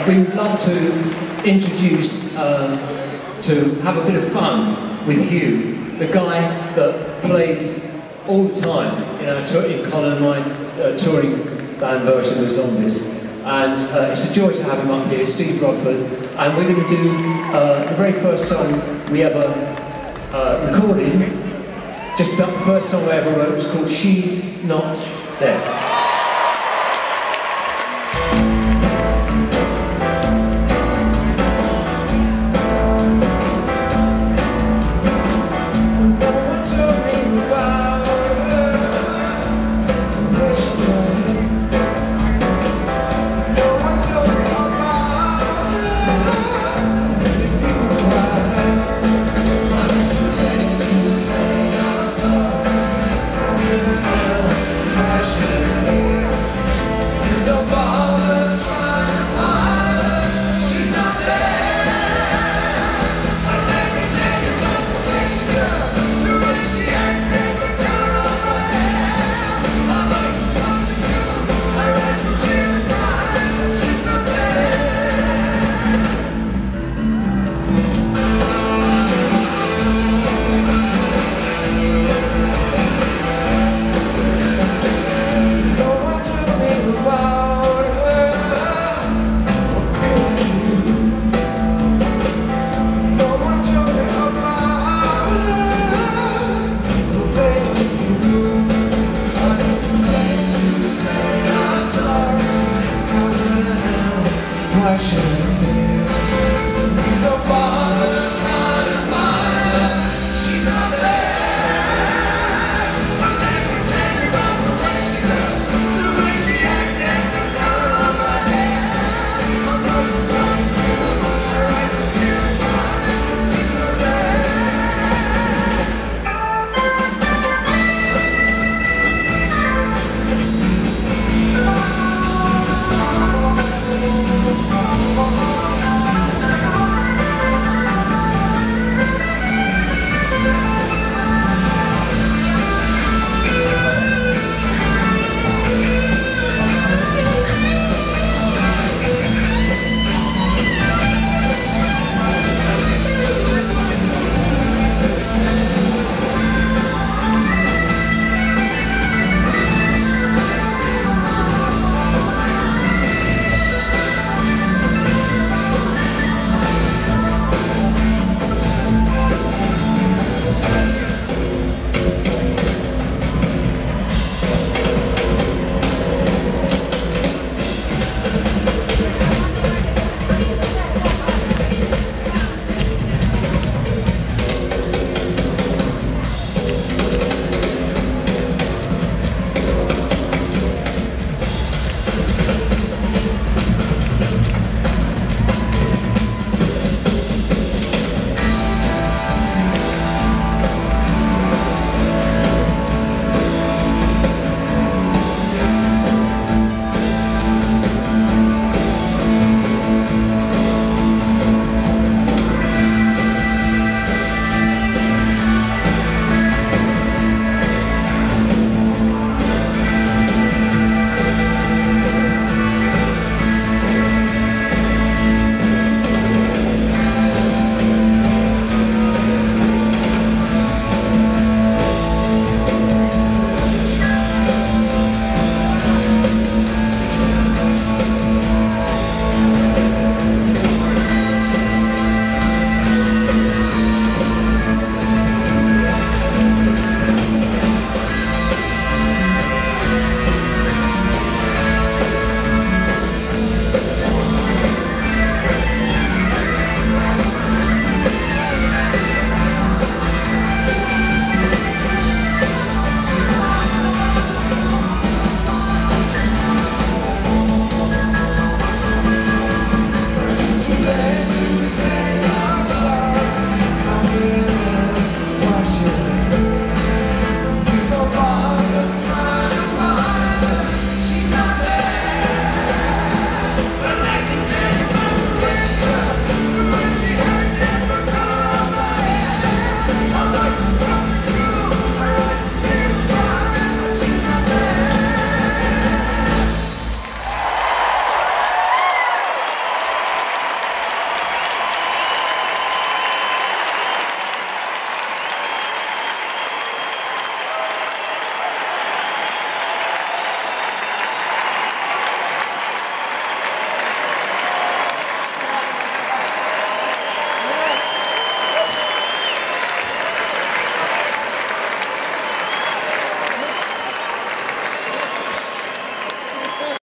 we would love to introduce, to have a bit of fun with Hugh, the guy that plays all the time in our in Colin and my touring band version of the Zombies. And it's a joy to have him up here, Steve Rodford, and we're going to do the very first song we ever recorded, just about the first song I ever wrote. It was called She's Not There. Why should I be?